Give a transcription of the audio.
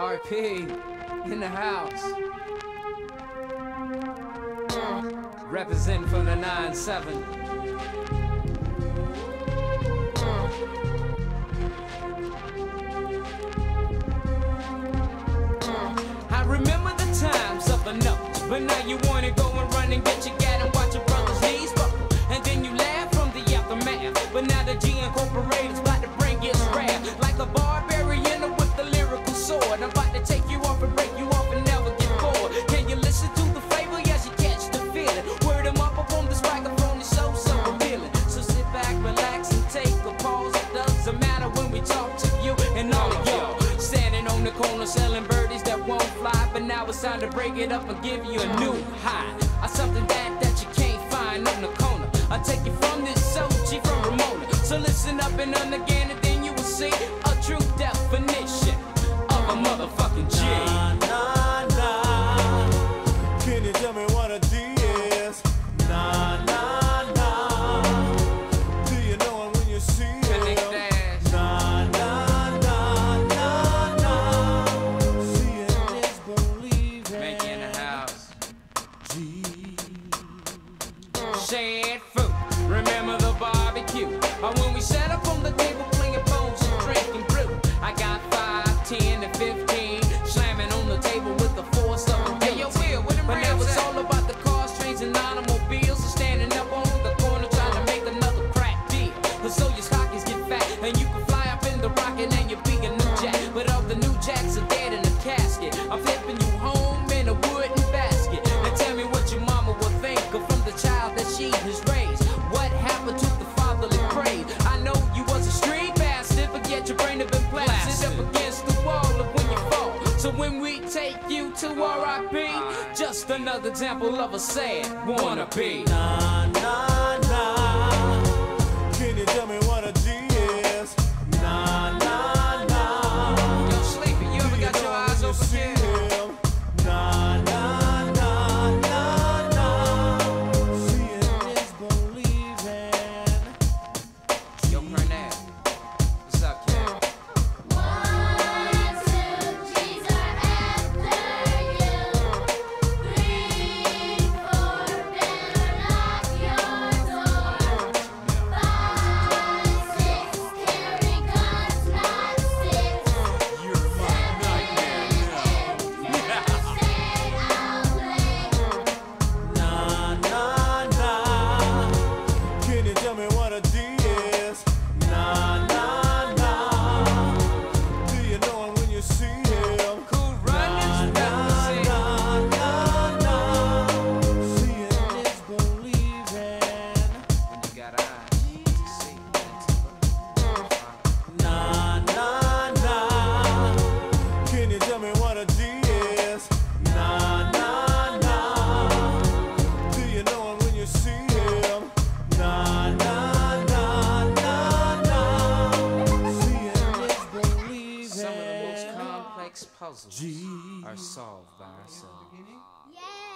RP in the house. Representing from the 9-7. I remember the times of enough, but now you wanna go and run and get your gat and watch your brother's knees buckle, and then you laugh from the aftermath. But now the G Incorporated's about to bring its wrath, like a barbarian with the lyrical sword. I'm about to take you off and break you off and never get bored. Can you listen to the flavor? Yes, you catch the feeling. Word 'em up on this microphone is so appealing. So sit back, relax, and take a pause. It doesn't matter when we talk to you and all of y'all standing on the corner selling birdies that won't fly. But now it's time to break it up and give you a new high. Something that you can't find on the corner. I'll take you from this OG from Ramona. So listen up and understand it, then you will see a true definition of a motherfucking G. Nah, nah. Can you tell me what a D is? Nah, nah, nah. Do you know it when you see it? Nah, nah, nah, nah, nah. Seeing is believing. Make it in the house. G. Shad food. Remember the barbecue? Or when we sat up on the table playing bones and drinking brew. I got 5, 10, and 15 slamming on the table with the force of a Will. But now it's all about the cars, trains, and automobiles. So standing up on the corner trying to make another crack deal. So your stockings get fat and you can fly up in the rocket and you be a new jack. But all the new jacks are dead in a casket. I'm flipping you home in a wooden basket. Now tell me what your mama will think of from the child that she has raised. What happened to the fatherly praise? I know you was a street bastard, but yet your brain have been blasted up against the wall of when you fall. So when we take you to R.I.P., just another example of a sad wannabe. Nah, nah, nah. Can you tell me what a G is? Nah, nah, nah. Yo, Sleepy, you ever got your eyes open, kid? Nah, nah, nah, nah, nah. Seeing is believing. Yo, Pernell, what's up, kid? 1, 2, G's are after you. 3, 4, better lock your door. 5, 6, carry guns, not sticks. You're my 7, nightmare 8, now. never stay out late. Nah, nah, nah. Can you tell me what a D is? Nah, nah, nah. Do you know it when you see him? Cool runnings, Nah, represent. nah, nah, nah. Seeing is believing. When you got eyes to see and to Nah, nah, nah. Can you tell me what a D is? Nah, nah, nah. Do you know it when you see him? Nah, nah, nah, nah, nah. Seeing is believing. Some of the most complex puzzles G. are solved by ourselves. Yeah.